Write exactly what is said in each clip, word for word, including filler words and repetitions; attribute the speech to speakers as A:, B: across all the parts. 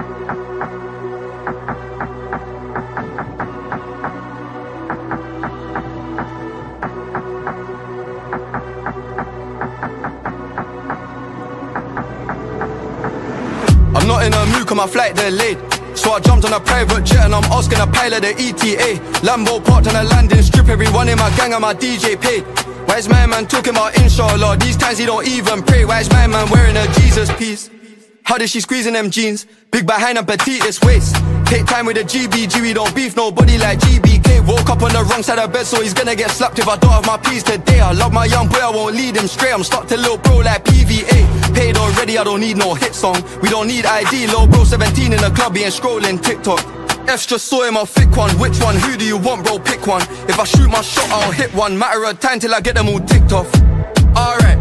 A: I'm not in a mood, cause my flight delayed. So I jumped on a private jet and I'm asking a pilot the E T A. Lambo parked on a landing strip, everyone in my gang and my D J paid. Why is my man talking about Insha'Allah? These times he don't even pray. Why is my man wearing a Jesus piece? How did she squeeze in them jeans? Big behind and petitest waist. Take time with a G B G, we don't beef nobody like G B K. Woke up on the wrong side of bed, so he's gonna get slapped if I don't have my peas today. I love my young boy, I won't lead him straight. I'm stuck to Lil Bro like P V A. Paid already, I don't need no hit song. We don't need I D, Lil Bro seventeen in the club, he ain't scrolling TikTok. F's just saw him, I'll thick one. Which one? Who do you want, bro? Pick one. If I shoot my shot, I'll hit one. Matter of time till I get them all ticked off. Alright,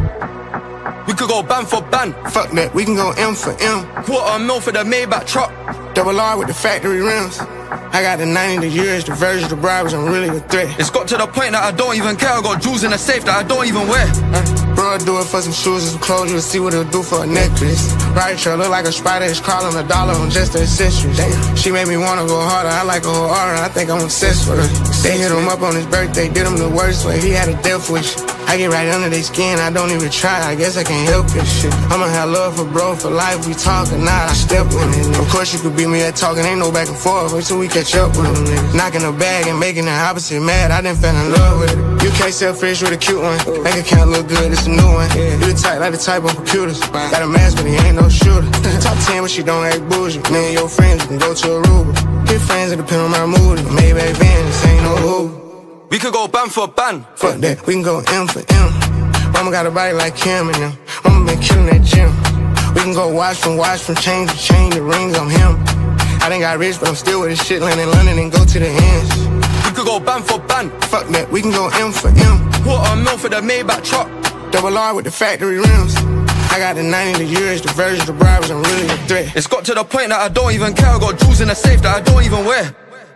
A: we could go band for band.
B: Fuck that, we can go M for M.
A: Quarter a mil for the Maybach truck.
B: Double R with the factory rims. I got the ninety, the years, the version, the bribes, I'm really a threat.
A: It's got to the point that I don't even care. I got jewels in the safe that I don't even wear.
B: Uh, bro, I do it for some shoes and some clothes, you'll see what it'll do for a necklace. Right, sure, look like a spider, it's crawling a dollar on just the accessories. Damn. She made me wanna go harder, I like a whole aura, I think I'm obsessed with her. They hit him up on his birthday, did him the worst way, he had a death wish. I get right under their skin, I don't even try, I guess I can't help this shit. I'ma have love for bro for life, we talking, now I step with it. Of course you could beat me at talking, ain't no back and forth, wait till we catch up with them niggas. Knocking the bag and making the opposite mad, I done fell in love with it. You can't sell fish with a cute one, bank account look good, it's a new one. You the type like the type on computers, got a mask but he ain't no shooter. Top ten but she don't act bougie, me and your friends, you can go to Aruba. Get friends that depend on my mood, maybe BAND, this ain't no Uber.
A: We could go band for band.
B: Fuck that, we can go M for M. Mama got a body like Kim and them. Mama been killing that gym. We can go watch from watch from chain to chain, the rings on him. I done got rich, but I'm still with this shit, land in London and go to the ends.
A: We could go band for band.
B: Fuck that, we can go M for M.
A: Quarter a mil for the Maybach truck.
B: Double R with the factory rims. I got the ninety, the years, the version, the bribes, I'm really a threat.
A: It's got to the point that I don't even care. I got jewels in the safe that I don't even wear.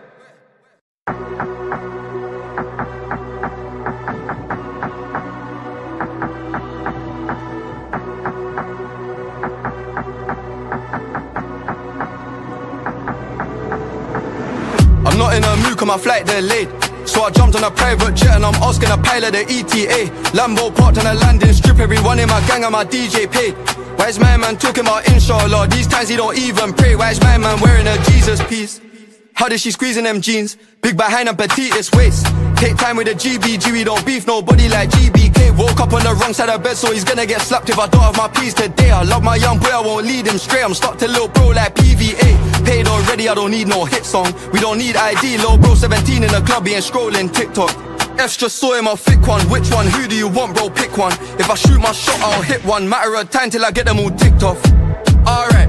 A: I'm not in a mood, cause my flight delayed. So I jumped on a private jet and I'm asking a pilot the E T A. Lambo parked on a landing strip, everyone in my gang and my D J paid. Why is my man talking about Insha'Allah? These times he don't even pray. Why is my man wearing a Jesus piece? How did she squeeze in them jeans? Big behind and petitest waist. Take time with a G B G, we don't beef nobody like G B K. Woke up on the wrong side of bed, so he's gonna get slapped if I don't have my peas today. I love my young boy, I won't lead him straight. I'm stuck to Lil Bro like P V A. Paid already, I don't need no hit song. We don't need I D, Lil Bro seventeen in the club, he ain't scrolling TikTok. F's just saw him, I'll thick one. Which one? Who do you want, bro? Pick one. If I shoot my shot, I'll hit one. Matter of time till I get them all ticked off. Alright,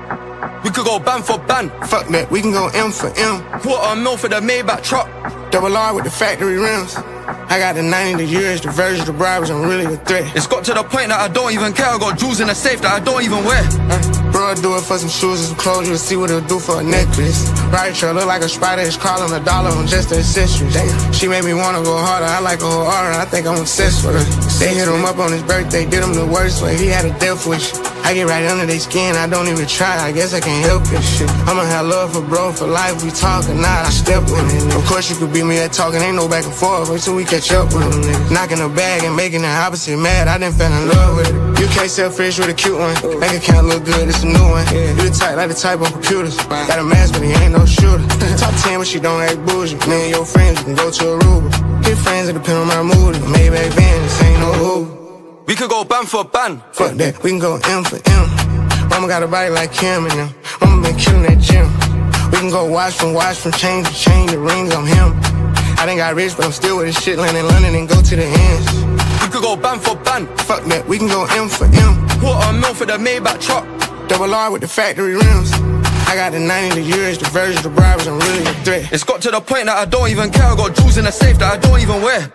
A: we could go band for band.
B: Fuck that, we can go M for M.
A: Quarter a mil for the Maybach truck.
B: Double R with the factory rims. I got the ninety, the years, the version, the bribes, I'm really a threat.
A: It's got to the point that I don't even care. I got jewels in the safe that I don't even wear.
B: Uh, bro, I do it for some shoes and some clothes, you'll see what it'll do for a necklace. Right, sure, look like a spider, it's crawling a dollar on just the accessories. Damn. She made me wanna go harder, I like a whole aura, I think I'm obsessed with her. They hit him up on his birthday, did him the worst way, he had a death wish. I get right under their skin, I don't even try, I guess I can't help this shit. I'ma have love for bro for life, we talking, now I step with it. Of course you could beat me at talking, ain't no back and forth, wait till we catch up with them niggas. Knocking the bag and making the opposite mad, I done fell in love with it. You can't sell fish with a cute one, bank account look good, it's a new one. You the type like the type on computers, got a mask but he ain't no shooter. Top ten but she don't act bougie, me and your friends, you can go to Aruba. Get friends that depend on my mood, maybe BAND, this ain't no Uber.
A: We could go band for band.
B: Fuck that, we can go M for M. Mama got a body like Kim and them. Mama been killing that gym. We can go watch from watch from chain to chain, the rings on him. I done got rich, but I'm still with this shit, land in London and go to the ends.
A: We could go band for band.
B: Fuck that, we can go M for M.
A: Quarter a mil for the Maybach truck.
B: Double R with the factory rims. I got the ninety, the years, the version, the bribes, I'm really a threat.
A: It's got to the point that I don't even care. I got jewels in the safe that I don't even wear.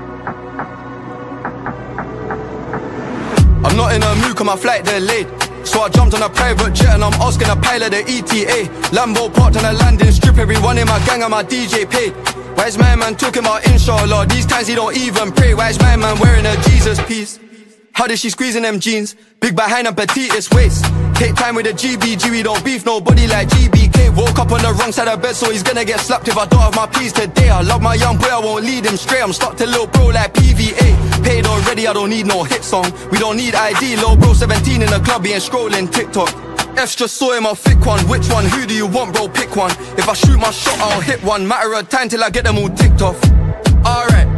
A: I'm not in a mood, cause my flight delayed. So So I jumped on a private jet and I'm asking a pilot the E T A. Lambo parked on a landin, strip everyone in my gang and my D J paid. Why is my man talking about Insha'Allah? These times he don't even pray. Why is my man wearing a Jesus piece? How did she squeeze in them jeans? Big behind and petitest waist. Take time with the G B G, we don't beef nobody like G B K. Woke up on the wrong side of bed, so he's gonna get slapped if I don't have my peas today. I love my young boy, I won't lead him straight. I'm stuck to Lil Bro like P V A. Paid already, I don't need no hit song. We don't need I D, Lil Bro seventeen in the club, he ain't scrolling TikTok. F's just saw him, I'll thick one. Which one? Who do you want, bro? Pick one. If I shoot my shot, I'll hit one. Matter of time till I get them all ticked off. Alright,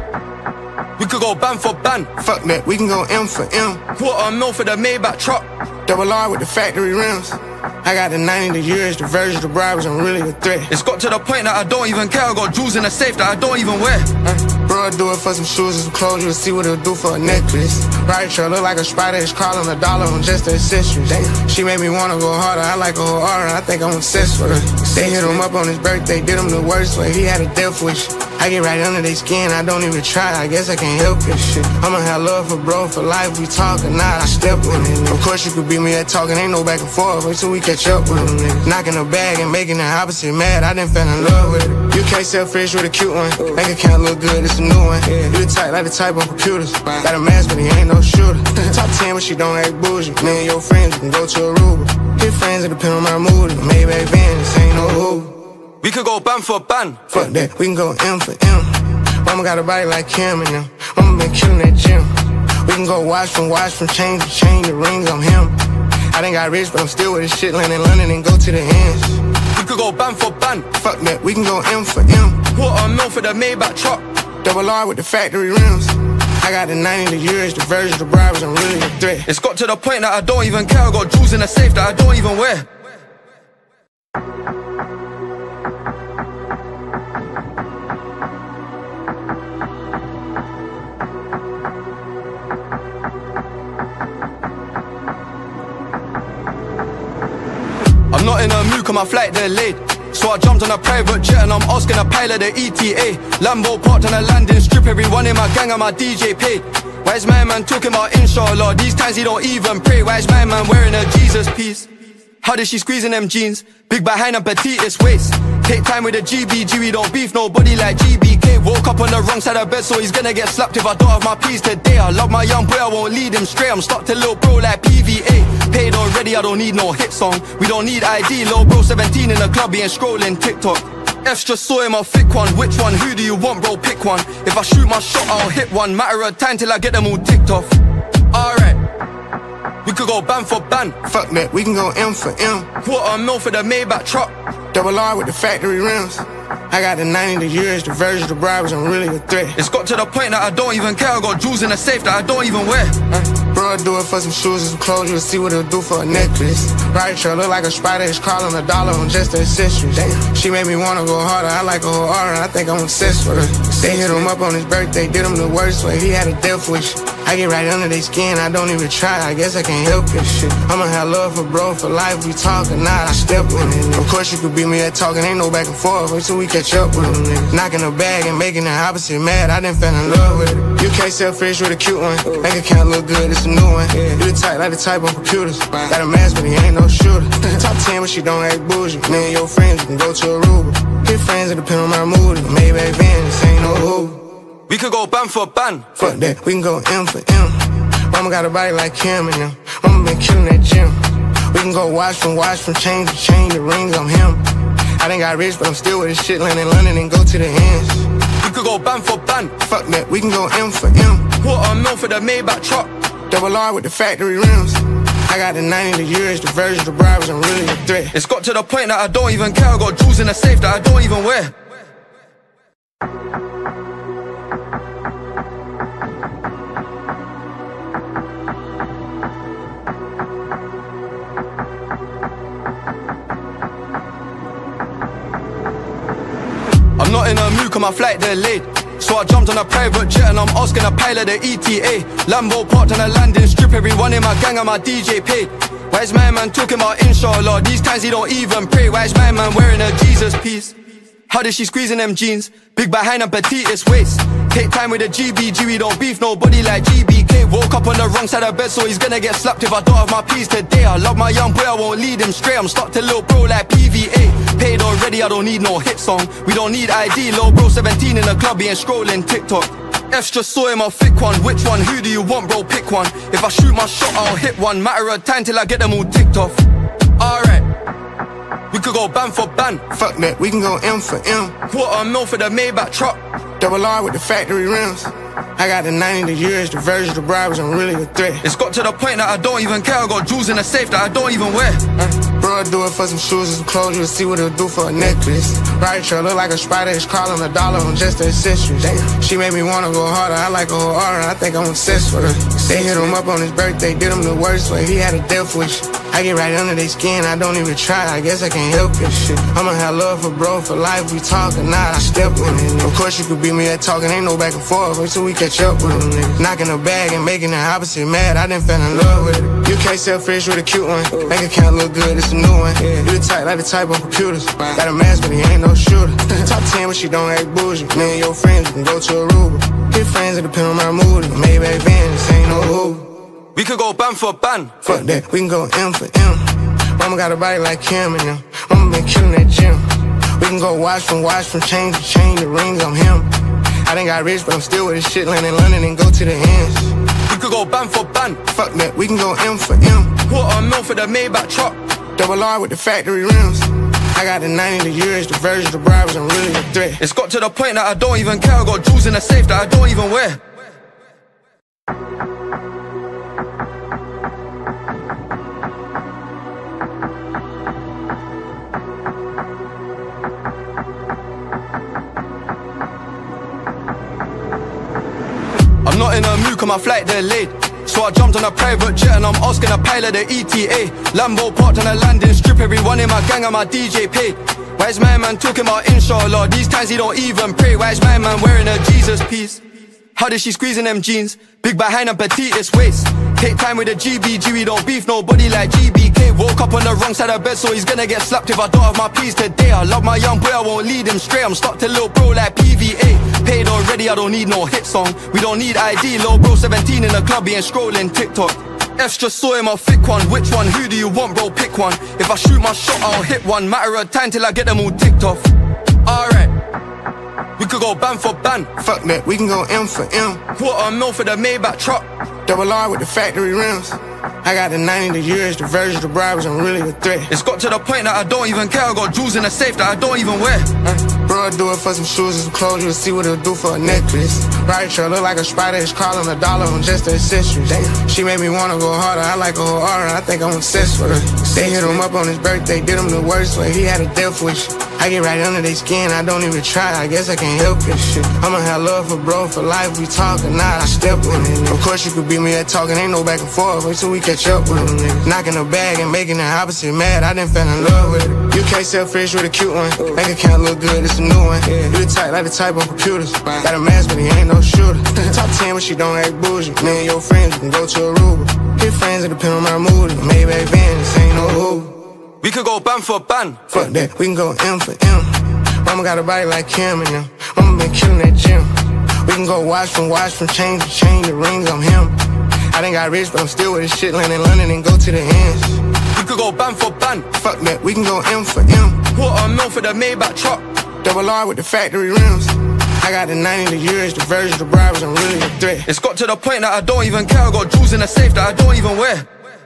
A: we could go band for band.
B: Fuck that, we can go M for M.
A: Quarter mil for the Maybach truck.
B: Double R with the factory rims. I got the ninety, the years, the version, the bribes, I'm really a threat.
A: It's got to the point that I don't even care. I got jewels in the safe that I don't even wear.
B: uh, Bro, I do it for some shoes and some clothes. You'll see what it'll do for a necklace. Right, sure, look like a spider. It's crawling a dollar on just the accessories. Damn. She made me wanna go harder. I like a whole aura. I think I'm obsessed with her. They hit him up on his birthday, did him the worst way. He had a death wish. I get right under their skin, I don't even try. I guess I can't help it. Shit, I'ma have love for bro for life. We talking, nah, I step with it. Of course you could beat me at talking, ain't no back and forth. Wait till we catch up with them niggas. Knocking the bag and making the opposite mad. I done fell in love with it. You can't sell fish with a cute one. Bank account look good, it's a new one. You the type like the type on computers. Got a mask, but he ain't no shooter. Top ten, but she don't act bougie. Me and your friends, you can go to Aruba. Hit friends, it depend on my mood. Maybe band, this ain't no who.
A: We could go band for band.
B: Fuck that, we can go M for M. Mama got a body like Kim and them. Mama been killing that gym. We can go watch from watch from chain to chain, the rings on him. I done got rich, but I'm still with this shit, landing London and go to the ends.
A: We could go band for band.
B: Fuck that, we can go M for M.
A: Quarter mil for the Maybach truck.
B: Double R with the factory rims. I got the ninety, the years, the version, the bribes, I'm really a threat.
A: It's got to the point that I don't even care. I got jewels in the safe that I don't even wear. I'm not in a mood, cause my flight delayed. So I jumped on a private jet and I'm asking a pilot the E T A. Lambo parked on a landin, strip everyone in my gang and my D J paid. Why is my man talking about Insha'Allah? These times he don't even pray. Why is my man wearing a Jesus piece? How did she squeeze in them jeans? Big behind and petitest waist. Take time with the G B G, we don't beef nobody like G B K. Woke up on the wrong side of bed, so he's gonna get slapped if I don't have my peas today. I love my young boy, I won't lead him straight. I'm stuck to Lil Bro like P V A. Paid already, I don't need no hit song. We don't need I D, Lil Bro seventeen in the club, he ain't scrolling TikTok. F's just saw him, I'll thick one. Which one? Who do you want, bro? Pick one. If I shoot my shot, I'll hit one. Matter of time till I get them all ticked off. Alright, we could go band for band.
B: Fuck that, we can go M for M.
A: Quarter mil for the Maybach truck.
B: Double R with the factory rims. I got the ninety, the years, the version, the bribes, I'm really a threat.
A: It's got to the point that I don't even care. I got jewels in the safe that I don't even wear.
B: uh, Bro, I do it for some shoes and some clothes. You'll see what it'll do for a necklace. Right, sure, look like a spider. It's crawling a dollar on just the accessories. Damn. She made me wanna go harder. I like a whole aura. I think I'm obsessed with her. They hit him up on his birthday, did him the worst way. He had a death wish. I get right under their skin, I don't even try. I guess I can't help it. Shit, I'ma have love for bro for life. We talking, nah, I step with it. Of course you could beat me at talking, ain't no back and forth. Wait till we catch up with them niggas. Knocking the bag and making the opposite mad. I done fell in love with it. You can't sell fish with a cute one. Bank account look good, it's a new one. You the type like the type on computers. Got a mask, but he ain't no shooter. Top ten, but she don't act bougie. Me and your friends, you can go to Aruba. Hit friends, it depend on my mood. Maybe band, this ain't no who.
A: We could go band for band.
B: Fuck that, we can go M for M. Mama got a body like Kim and them. Mama been killing that gym. We can go watch from watch from chain to chain, the rings on him. I done got rich, but I'm still with this shit, landing London and go to the ends.
A: We could go band for band.
B: Fuck that, we can go M for M.
A: Quarter mil for the Maybach truck.
B: Double R with the factory rims. I got the ninety, the years, the version, the bribes, I'm really a threat.
A: It's got to the point that I don't even care. I got jewels in the safe that I don't even wear. I'm not in a mood, cause my flight delayed. So I jumped on a private jet and I'm asking a pilot the E T A. Lambo parked on a landin, strip everyone in my gang and my D J paid. Why is my man talking about Insha'Allah? These times he don't even pray. Why is my man wearing a Jesus piece? How did she squeeze in them jeans? Big behind and petitest waist. Take time with the G B G, we don't beef nobody like G B K. K. Woke up on the wrong side of bed, so he's gonna get slapped if I don't have my P's today. I love my young boy, I won't lead him straight. I'm stuck to Lil Bro like P V A. Paid already, I don't need no hit song. We don't need I D. Lil Bro seventeen in the club, he ain't scrolling TikTok. F's just saw him a thick one. Which one? Who do you want, bro? Pick one. If I shoot my shot, I'll hit one. Matter of time till I get them all ticked off. Alright, we could go band for band.
B: Fuck that, we can go M for M.
A: Quarter mil for the Maybach truck.
B: Double R with the factory rims. I got the ninety, the years, the version, the bribes, I'm really a threat.
A: It's got to the point that I don't even care. I got jewels in the safe that I don't even wear.
B: uh, Bro, I do it for some shoes and some clothes, you'll see what it'll do for a necklace. Right, sure, look like a spider, it's crawling a dollar on just the accessories. Damn. She made me wanna go harder, I like a whole aura, I think I'm obsessed with her. They hit him up on his birthday, did him the worst way, he had a death wish. I get right under their skin, I don't even try, I guess I can't help this shit. I'ma have love for bro, for life, we talking, nah, I step with it. Of course you could beat me at talking, ain't no back and forth, wait till we catch up with them niggas. Knocking the bag and making the opposite mad, I done fell in love with it. You can't sell fish with a cute one, bank account look good, it's a new one. You the type like the type on computers, got a mask but he ain't no shooter. Top ten but she don't act bougie, me and your friends, you can go to Aruba. Hit friends, it depend on my mood, Maybach van, this ain't no Uber.
A: We could go band for band.
B: Fuck that, we can go M for M. Mama got a body like Kim and them. Mama been killing that gym. We can go watch from watch from chain to chain, the rings, I'm him. I done got rich, but I'm still with this shit, land in London and go to the ends.
A: We could go band for band.
B: Fuck that, we can go M for M.
A: Quarter mil for the Maybach truck.
B: Double R with the factory rims. I got the ninety, the years, the version, the bribes, I'm really a threat.
A: It's got to the point that I don't even care. I got jewels in the safe that I don't even wear. I'm not in a mood, cause my flight delayed. So I jumped on a private jet and I'm asking a pilot the E T A. Lambo parked on a landin strip, everyone in my gang and my D J paid. Why is my man talking about Insha'Allah? These times he don't even pray. Why is my man wearing a Jesus piece? How did she squeeze in them jeans? Big behind and petitest waist. Take time with the G B G, we don't beef nobody like G B K. Woke up on the wrong side of bed, so he's gonna get slapped if I don't have my P's today. I love my young boy, I won't lead him straight. I'm stuck to Lil Bro like P V A. Paid already, I don't need no hit song. We don't need I D. Lil Bro seventeen in the club, he ain't scrolling TikTok. F's just saw him a thick one. Which one? Who do you want, bro? Pick one. If I shoot my shot, I'll hit one. Matter of time till I get them all ticked off. Alright, we could go band for band.
B: Fuck that, we can go M for M.
A: Quarter mil for the Maybach truck.
B: Double R with the factory rims. I got the ninety, the years, the version, the bribes, I'm really a threat.
A: It's got to the point that I don't even care. I got jewels in the safe that I don't even wear.
B: uh, Bro, I do it for some shoes and some clothes, you'll see what it'll do for a necklace. Right, sure, look like a spider, it's crawling a dollar on just the accessories. Damn. She made me wanna go harder, I like a whole aura, I think I'm obsessed with her. They hit him up on his birthday, did him the worst way, he had a death wish. I get right under their skin, I don't even try, I guess I can't help this shit. I'ma have love for bro, for life, we talking, nah, I step with it. Of course you could beat me at talking, ain't no back and forth, wait till we catch up with them niggas. Knocking the bag and making the opposite mad, I done fell in love with it. You can't sell fish with a cute one, bank account look good, it's a new one. You the type like the type on computers, got a mask but he ain't no shooter. Top ten but she don't act bougie, me and your friends, you can go to Aruba. Hit friends, it depend on my mood, Maybach van, this ain't no Uber.
A: We could go band for band.
B: Fuck that, we can go M for M. Mama got a body like Kim and them. Mama been killing that gym. We can go watch from watch from chain to chain, the rings, I'm him. I done got rich, but I'm still with this shit, land in London and go to the ends.
A: We could go band for band.
B: Fuck that, we can go M for M.
A: Quarter mil for the Maybach truck.
B: Double R with the factory rims. I got the ninety, the years, the version, the bribes, I'm really a threat.
A: It's got to the point that I don't even care. I got jewels in the safe that I don't even wear.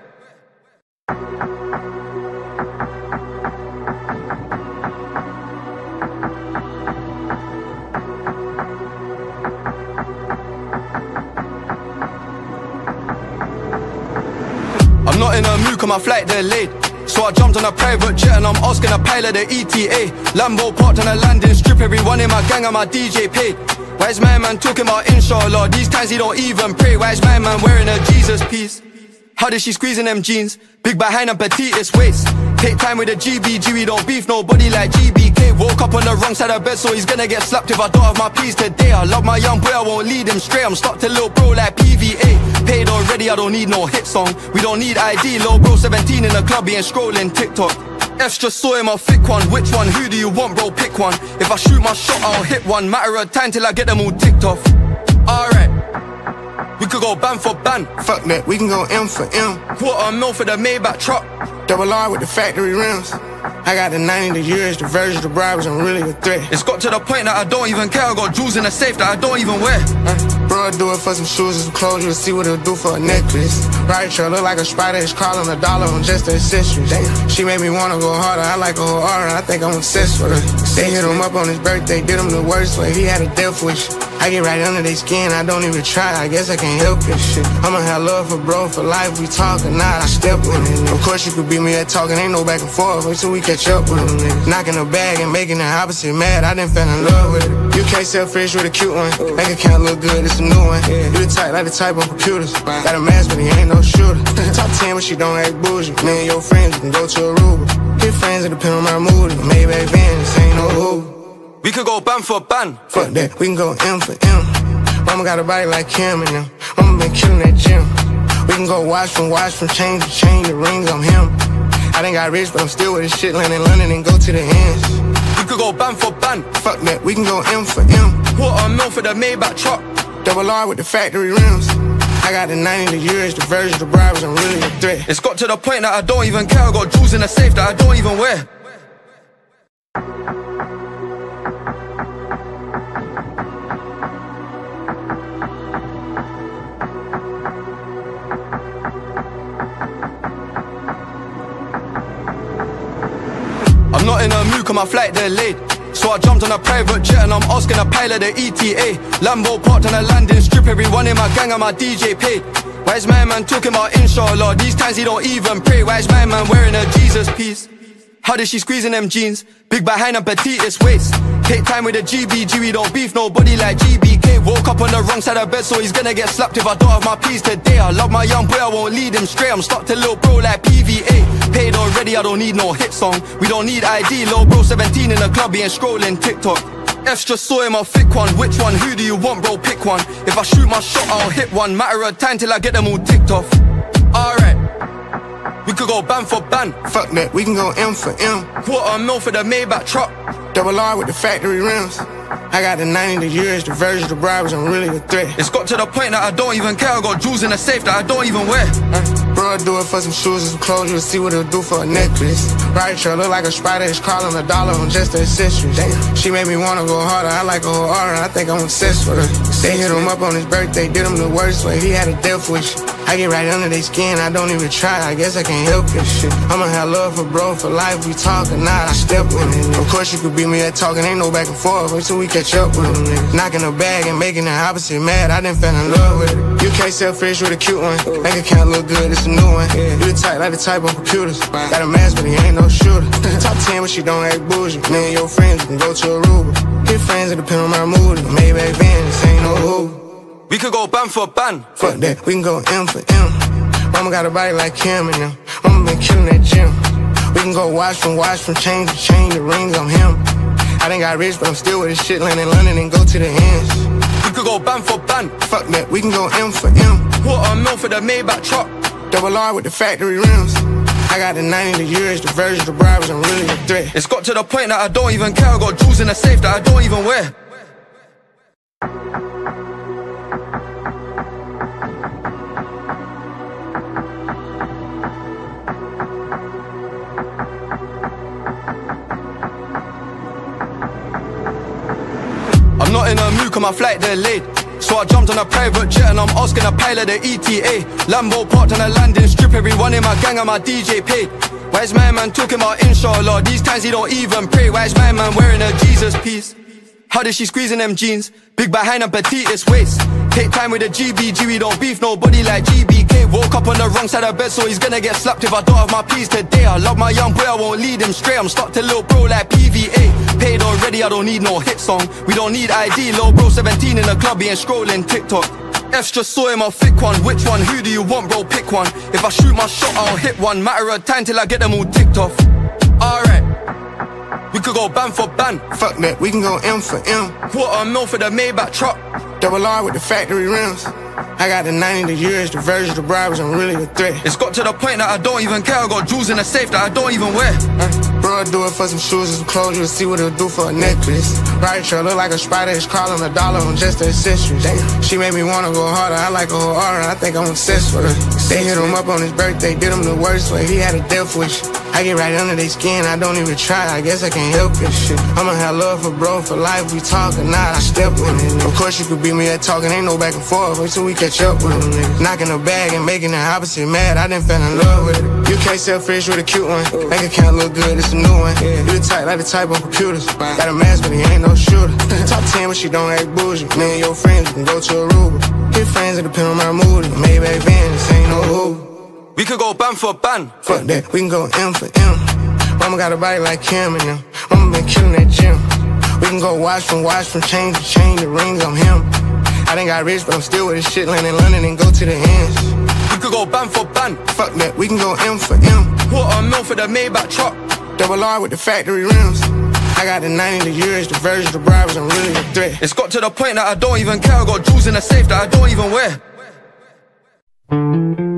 A: I'm not in a mood, cause my flight delayed. So I jumped on a private jet and I'm asking a pilot the E T A. Lambo parked on a landin strip, everyone in my gang and my D J paid. Why is my man talking about Insha'Allah? These times he don't even pray. Why is my man wearing a Jesus piece? How did she squeeze in them jeans? Big behind and petitest waist. Take time with the G B G, we don't beef nobody like G B K. Woke up on the wrong side of bed, so he's gonna get slapped if I don't have my P's today. I love my young boy, I won't lead him straight. I'm stuck to Lil Bro like P V A. Paid already, I don't need no hit song. We don't need I D. Lil Bro seventeen in the club, he ain't scrolling TikTok. F's just saw him a thick one. Which one? Who do you want, bro? Pick one. If I shoot my shot, I'll hit one. Matter of time till I get them all ticked off. Alright, we could go band for band.
B: Fuck that, we can go M for M.
A: Quarter mil for the Maybach truck.
B: Double R with the factory rims. I got the ninety, the years, the versions, the bribes, I'm really a threat.
A: It's got to the point that I don't even care. I got jewels in the safe that I don't even wear.
B: Uh, bro, I do it for some shoes and some clothes. You'll see what it'll do for a necklace. Right, sure, look like a spider. It's calling a dollar on just the accessories. Damn. She made me wanna go harder. I like a whole aura. I think I'm obsessed with her. They hit him up on his birthday, did him the worst way. He had a death wish. I get right under their skin. I don't even try. I guess I can't help this shit. I'ma have love for bro for life. We talk or not. I step with it. Of course you could beat me at talking. Ain't no back and forth. Wait till we catch up with them niggas. Knocking the bag and making the opposite mad. I done fell in love with it. You can't sell fish with a cute one. Bank account look good. It's a new one. You the type like the type on computers. Got a mask but he ain't no shooter. Top ten but she don't act bougie. Me and your friends can go to Aruba. Hit friends that depend on my mood. Maybach Band, this ain't no Uber.
A: We could go band for band.
B: Fuck that, we can go M for M. Mama got a body like Kim and them. Mama been killing that gym. We can go watch from watch from chain to chain. The rings on him. I done got rich, but I'm still with this shit. Land in London and go to the ends.
A: We could go band for band.
B: Fuck that, we can go M for M.
A: Quarter mil for the Maybach truck.
B: Double R with the factory rims. I got the ninety, the years, the versions, the bribes, I'm really a threat.
A: It's got to the point that I don't even care. I got jewels in the safe that I don't even wear. I'm not in a mood, cause my flight delayed. So I jumped on a private jet and I'm asking a pilot the E T A. Lambo parked on a landin strip, everyone in my gang and my D J paid. Why is my man talking about Insha'Allah? These times he don't even pray. Why is my man wearing a Jesus piece? How did she squeeze in them jeans? Big behind and petitest waist. Take time with the G B G, we don't beef nobody like G B K. Woke up on the wrong side of bed, so he's gonna get slapped if I don't have my peas today. I love my young boy, I won't lead him straight. I'm stuck to Lil Bro like P V A. Paid already, I don't need no hit song. We don't need I D, Lil Bro seventeen in the club, he ain't scrolling TikTok. F's just saw him a thick one. Which one? Who do you want, bro? Pick one. If I shoot my shot, I'll hit one. Matter of time till I get them all ticked off. Alright, we could go band for band.
B: Fuck that, we can go M for M.
A: Quarter mil for the Maybach truck.
B: Double R with the factory rims. I got the ninety, the years, the versions, the bribes, I'm really a threat.
A: It's got to the point that I don't even care. I got jewels in the safe that I don't even wear.
B: Uh, bro, I do it for some shoes and some clothes. You'll see what it'll do for a necklace. Right, sure, look like a spider. It's calling a dollar on just the accessories. Damn. She made me wanna go harder. I like a whole aura. I think I'm obsessed with her. They hit him up on his birthday, did him the worst way. He had a death wish. I get right under their skin. I don't even try. I guess I can't help this shit. I'ma have love for bro for life. We talk or not. I step with it. Of course you could beat me at talking. Ain't no back and forth. Wait till we catch up with them niggas. Knocking the bag and making the opposite mad. I done fell in love with it. You can't sell fish with a cute one. Bank account look good. It's a new one. You the type like the type on computers. Got a mask but he ain't no shooter. Top ten but she don't act bougie. Me and your friends can go to Aruba. Hit friends that depend on my mood. Maybach Band, this ain't no Uber.
A: We could go band for band.
B: Fuck that, we can go M for M. Mama got a body like Kim and them. Mama been killing that gym. We can go watch from watch from chain to chain. The rings on him. I done got rich, but I'm still with this shit. Land in London and go to the ends.
A: We could go band for band.
B: Fuck that, we can go M for M.
A: Quarter mil for the Maybach truck.
B: Double R with the factory rims. I got the ninety, the years, the versions, the bribes, I'm really a threat.
A: It's got to the point that I don't even care. I got jewels in the safe that I don't even wear. I'm not in a mood, cause my flight delayed. So I jumped on a private jet and I'm asking a pilot the E T A. Lambo parked on a landin strip, everyone in my gang and my D J paid. Why is my man talking about Insha'Allah? These times he don't even pray. Why is my man wearing a Jesus piece? How did she squeeze in them jeans? Big behind and petitest waist. Take time with the G B G, we don't beef nobody like G B K. Woke up on the wrong side of bed, so he's gonna get slapped if I don't have my peas today. I love my young boy, I won't lead him straight. I'm stuck to Lil Bro like P V A. Paid already, I don't need no hit song. We don't need I D, Lil Bro seventeen in the club, he ain't scrolling TikTok. F's just saw him a thick one. Which one? Who do you want, bro? Pick one. If I shoot my shot, I'll hit one. Matter of time till I get them all ticked off. Alright, we could go band for band.
B: Fuck that, we can go M for M.
A: Quarter mil for the Maybach truck.
B: Double R with the factory rims. I got the ninety, the years, the versions, the bribes, I'm really a threat.
A: It's got to the point that I don't even care. I got jewels in the safe that I don't even wear.
B: Uh, bro, Bro, do it for some shoes and some clothes, you'll see what it'll do for a necklace. Right trail, look like a spider, it's crawling a dollar on just the accessories. Damn. She made me wanna go harder, I like a whole aura, I think I'm obsessed with her. They hit him up on his birthday, did him the worst way, he had a death wish. I get right under their skin, I don't even try, I guess I can't help it. Shit. I'ma have love for bro for life, we talkin', nah, I step with it. Of course you could beat me at talking, ain't no back and forth, wait till we catch up with them niggas. Knocking the bag and making the opposite mad, I done fell in love with it. You can't sell fish with a cute one, bank account look good, it's a new one. You the type like the type on computers, got a mask but he ain't no shooter. Top ten but she don't act bougie, me and your friends, you can go to Aruba. Get friends that depend on my mood, maybe back then, this ain't no Uber.
A: We could go band for band.
B: Fuck that, we can go M for M. Mama got a body like Kim and them. Mama been killing that gym. We can go watch from watch from chain to chain, the rings on him. I done got rich, but I'm still with this shit, land in London and go to the ends.
A: We could go band for band.
B: Fuck that, we can go M for M.
A: Quarter a mil for the Maybach truck.
B: Double R with the factory rims. I got the ninety, the years, the version, the bribes, I'm really a threat.
A: It's got to the point that I don't even care. I got jewels in the safe that I don't even wear.